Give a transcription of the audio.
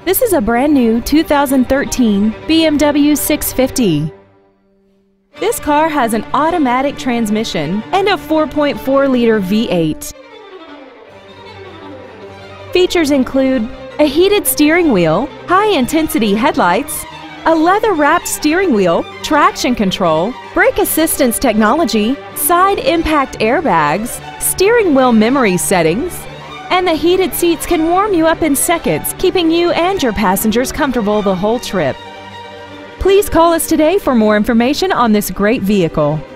This is a brand new 2013 BMW 650. This car has an automatic transmission and a 4.4-liter V8. Features include a heated steering wheel, high-intensity headlights, a leather-wrapped steering wheel, traction control, brake assistance technology, side impact airbags, steering wheel memory settings, and the heated seats can warm you up in seconds, keeping you and your passengers comfortable the whole trip. Please call us today for more information on this great vehicle.